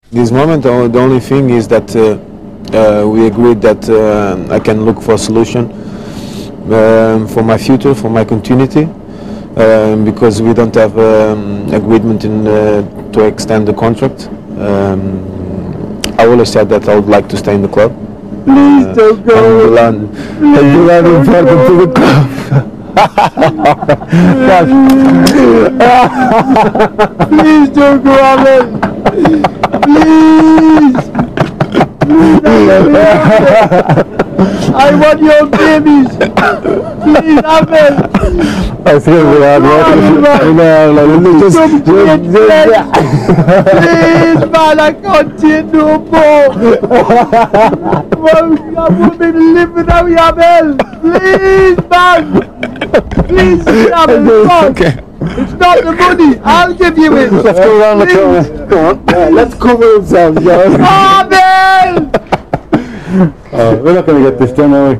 This moment, the only thing is that we agreed that I can look for a solution for my future, for my continuity, because we don't have agreement to extend the contract. I always said that I would like to stay in the club. Please don't go. And Milan important to the club. Please don't go, Alan. Please. I want your babies. Please, Alan. I feel bad. Please, man, I can't take no more. I won't be living without you, Abel. Please, man. Please, Abel, Okay. it's not the money. I'll give you it. Let's go around the corner. Go on. Yeah, let's cover ourselves, guys. Abel! We're not going to get this done, are we?